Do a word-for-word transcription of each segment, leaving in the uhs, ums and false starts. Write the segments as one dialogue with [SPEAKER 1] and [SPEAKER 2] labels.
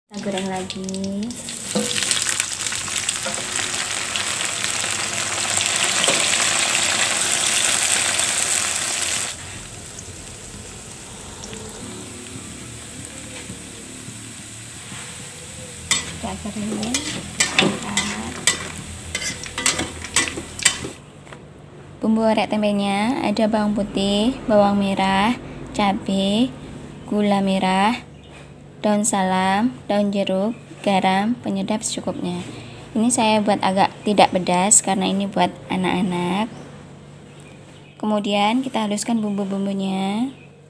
[SPEAKER 1] Kita goreng lagi. Kita kering. Bumbu orek tempenya ada bawang putih, bawang merah, cabai, gula merah, daun salam, daun jeruk, garam, penyedap secukupnya. Ini saya buat agak tidak pedas karena ini buat anak-anak. Kemudian kita haluskan bumbu-bumbunya.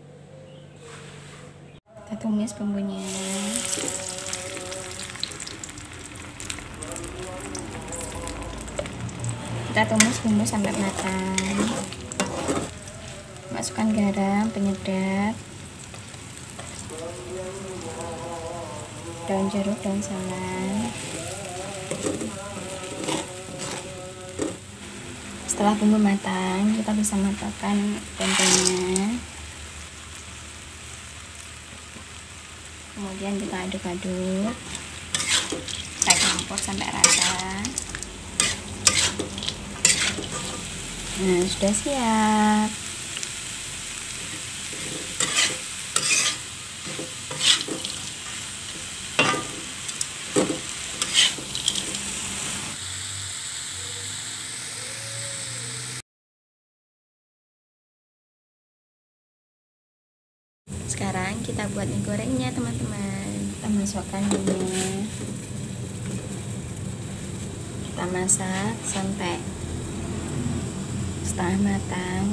[SPEAKER 1] Kita tumis bumbunya. Kita tumis bumbu sampai matang. Masukkan garam, penyedap, daun jeruk, daun salam. Setelah bumbu matang, kita bisa matangkan tempenya. Kemudian kita aduk-aduk, kita campur sampai rata. Nah, sudah siap. Sekarang kita buat mie gorengnya, teman-teman. Kita masukkan minyak. Kita masak sampai setengah matang.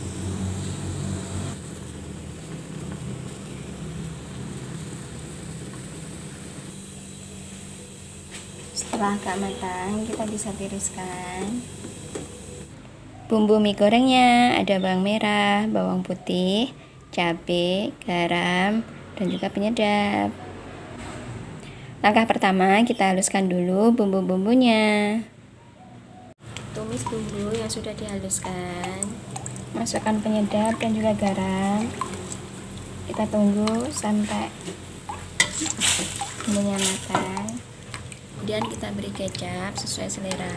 [SPEAKER 1] Setelah agak matang, kita bisa tiriskan. Bumbu mie gorengnya ada bawang merah, bawang putih, cabai, garam, dan juga penyedap. Langkah pertama, kita haluskan dulu bumbu-bumbunya. Tumis bumbu yang sudah dihaluskan. Masukkan penyedap dan juga garam. Kita tunggu sampai bumbunya matang. Kemudian kita beri kecap sesuai selera.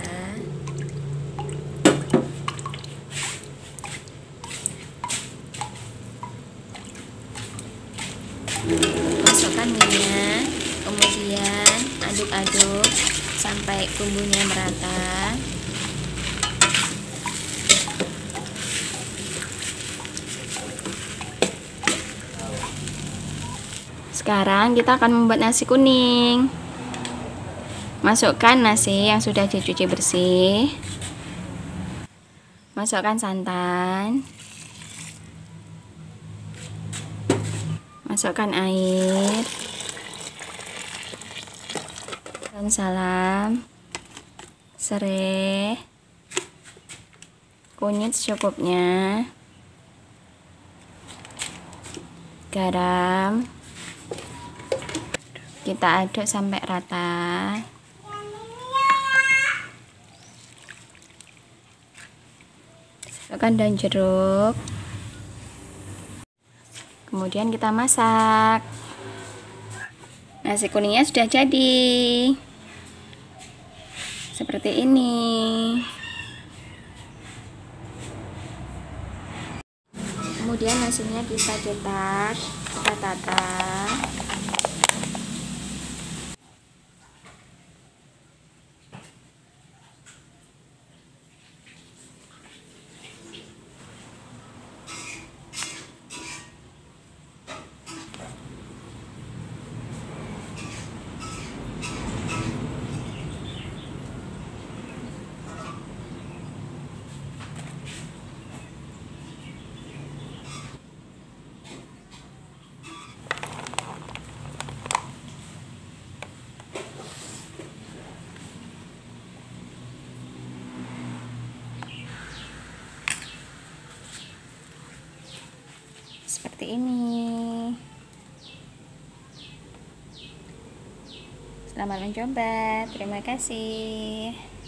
[SPEAKER 1] Masukkan minyak, kemudian aduk-aduk sampai bumbunya merata. Sekarang kita akan membuat nasi kuning. Masukkan nasi yang sudah dicuci bersih. Masukkan santan. Masukkan air. Daun salam, serai, kunyit secukupnya, garam. Kita aduk sampai rata. Masukkan daun jeruk. Kemudian kita masak. Nasi kuningnya sudah jadi. Seperti ini. Kemudian nasinya kita cetak, kita tata. Seperti ini. Selamat mencoba. Terima kasih.